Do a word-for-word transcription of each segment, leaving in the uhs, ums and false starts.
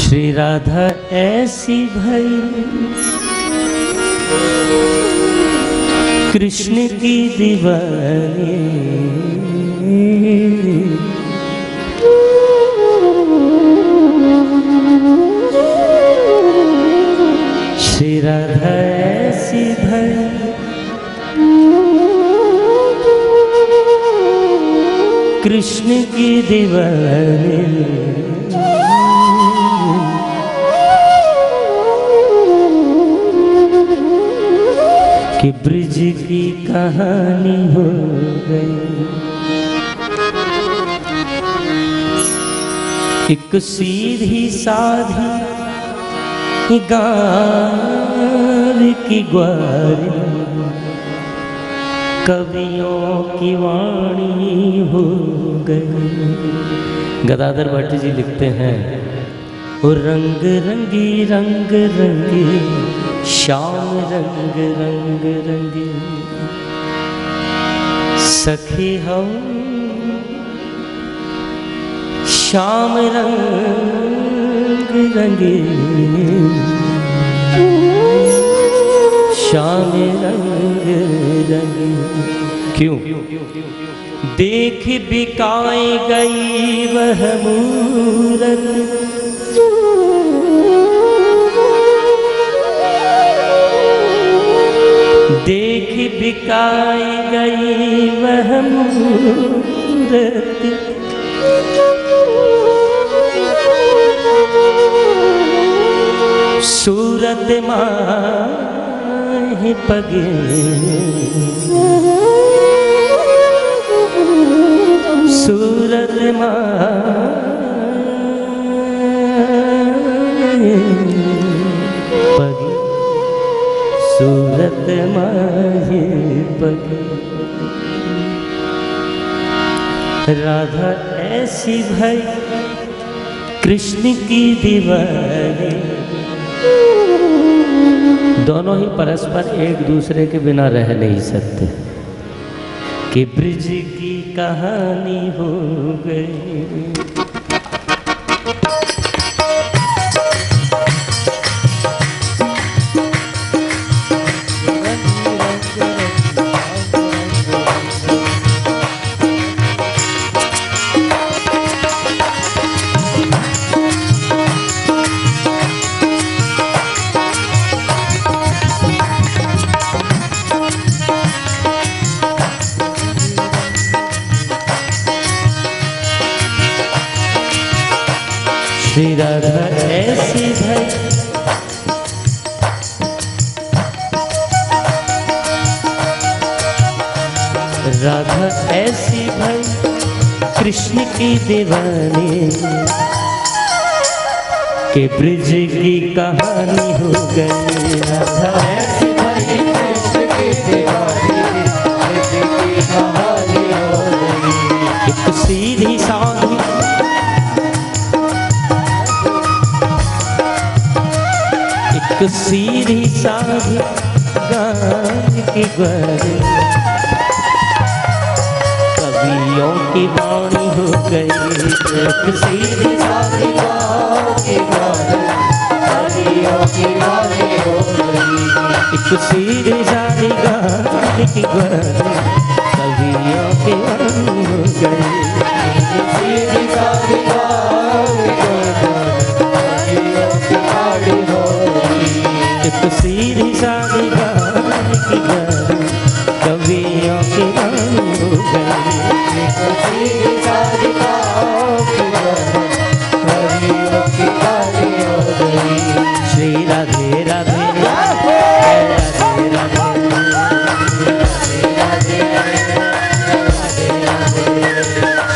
श्री राधा ऐसी भई कृष्ण की दीवानी, श्री राधा ऐसी भई कृष्ण की दीवानी, कि ब्रिज की कहानी हो गई। एक सीधी साधी गार की ग्वारी कवियों की वाणी हो गई। गदाधर भट्ट जी लिखते हैं, ओ रंग रंगी रंग रंगी श्याम रंग रंग रंगी सखी हम श्याम रंग रंगी, श्याम रंग रंगी। क्यों? देख बिकाए गई वह मूरत, देख बिकाई गई वह मूरत, सूरत माहि पगे, सूरत माहि पगे, सूरत माहि पगे। राधा ऐसी भई कृष्ण की दीवानी। दोनों ही परस्पर एक दूसरे के बिना रह नहीं सकते, कि ब्रिज की कहानी हो गई। श्री राधा ऐसी भई राधा ऐसी भई कृष्ण की दीवानी, के ब्रिज की कहानी हो गई। राधा ऐसी भई कृष्ण की दीवानी, ब्रिज की कहानी हो गई। एक सीधी साधी एक सीधी साधी गान की ग्वारी कवियों की वाणी हो गई। एक सीधी साधी गान की ग्वारी कवियों की वाणी हो गई। एक सीधी साधी गान की ग्वारी कवियों की वाणी हो गई। एक सीधी साधी गान एक सीधी साधी गान की गान कवियों की वाणी हो गई। एक सीधी साधी गान की गान कवियों की वाणी हो गई। श्री राधे राधे राधे राधे राधे राधे राधे राधे।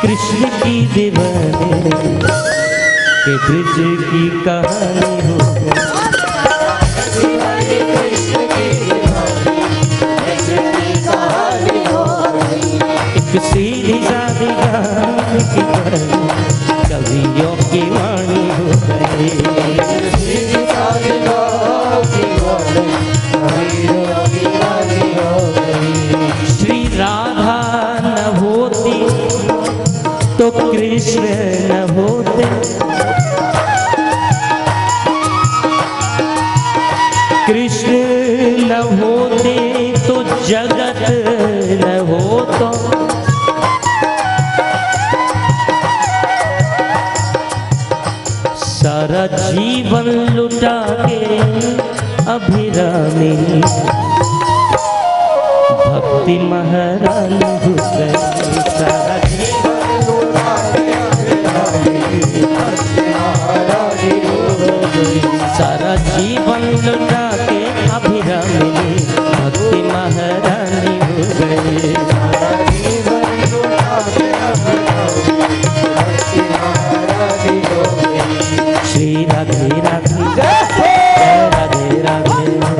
कृष्ण की दीवानी के ब्रिज की कहानी हो एक सीधी सादी गान की कवियों की वाणी हो गई। श्री राधा न होती तो कृष्ण न होते, कृष्ण न होते तो जगत न होता, सारा जीवन लुटा के अभिरामी भक्ति महारानी हो गई। सारा जीवन लुटा के अभिरामी भक्ति महारानी हो गई। सारा जीवन लुटा के अभिरामी भक्ति महारानी हो गई। सारा जीवन लुटा के अभिरामी भक्ति महारानी हो गई। श्री राधे राधे जय राधे राधे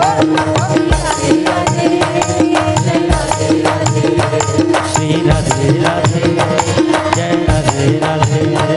श्री राधे राधे जय राधे राधे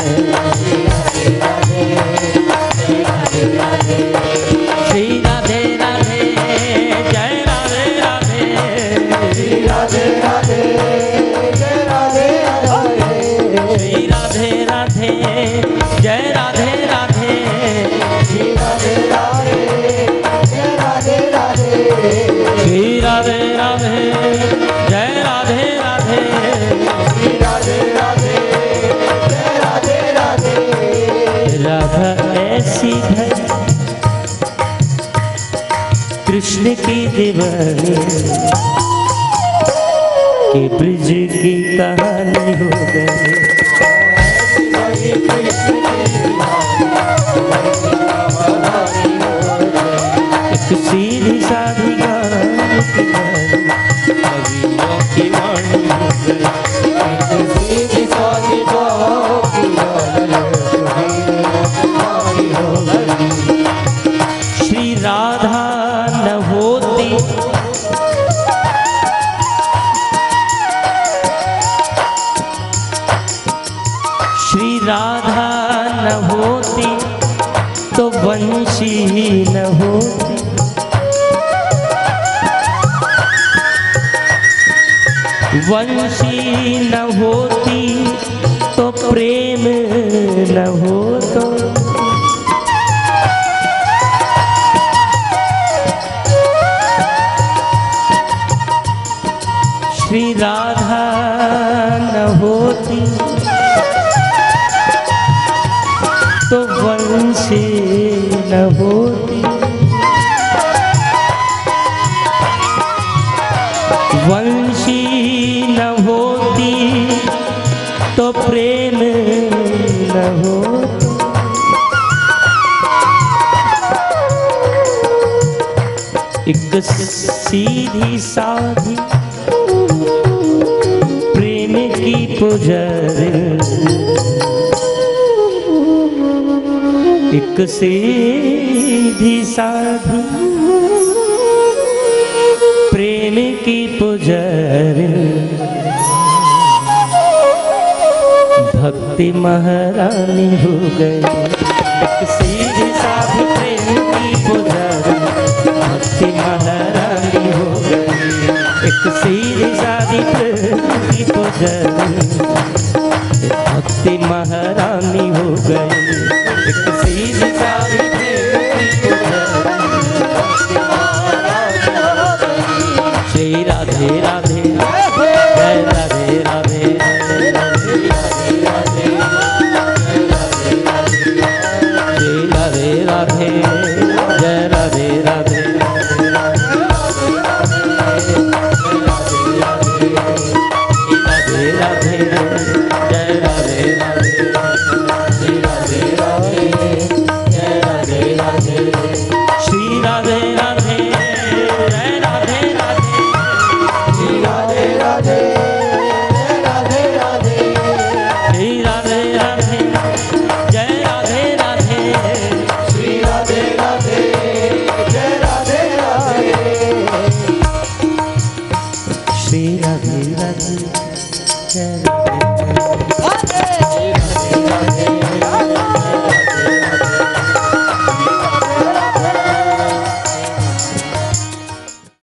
श्री राधे राधे जय राधे राधे श्री राधे राधे जय राधे राधे श्री राधे राधे जय राधे राधे श्री राधे राधे जय राधे राधे श्री राधे राधे जय राधे राधे श्री राधे राधे जय राधे राधे। राधा ऐसी है कृष्ण की दीवानी के ब्रिज की कहानी हो गई। एक सीधी साधी गान की कवियों की वाणी हो गई। एक सीधी साधी गान की वाणी हो गई। श्री राधा न होती श्री राधा न होती तो बंशी न होती, वंशी न होती तो प्रेम न होता, श्री राधा न होती तो वंशी न होती, वंशी न होती तो प्रेम न होता, एक सीधी साधी प्रेम की पुजारी, एक सीधी साधी प्रेम की पुजारी भक्ति महारानी हो गई। एक सीधी साधी प्रेम की पुजारी भक्ति महारानी हो गई। एक सीधी साधी प्रेम की पुजारी भक्ति महारानी हो गई। एक सीधी साधी प्रेम की पुजारी श्री राधे राधे जय राधे राधे श्री राधे राधे जय राधे राधे राधे राधे जय राधे राधे करते हैं।